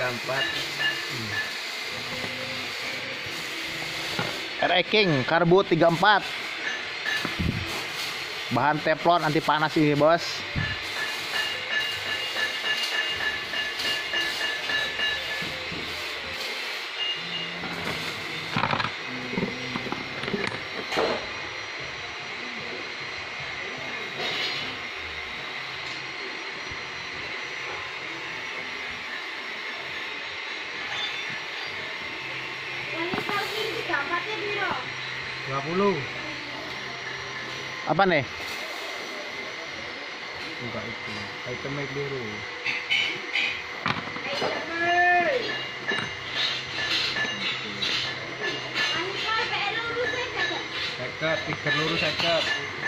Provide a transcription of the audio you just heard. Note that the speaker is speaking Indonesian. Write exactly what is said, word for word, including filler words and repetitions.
tiga puluh empat. R E King karbu tiga puluh empat. Bahan teflon anti panas ini, Bos. dua puluh. Apa nih? Enggak itu. Itemnya keliru. Seket, tiga lurus seket.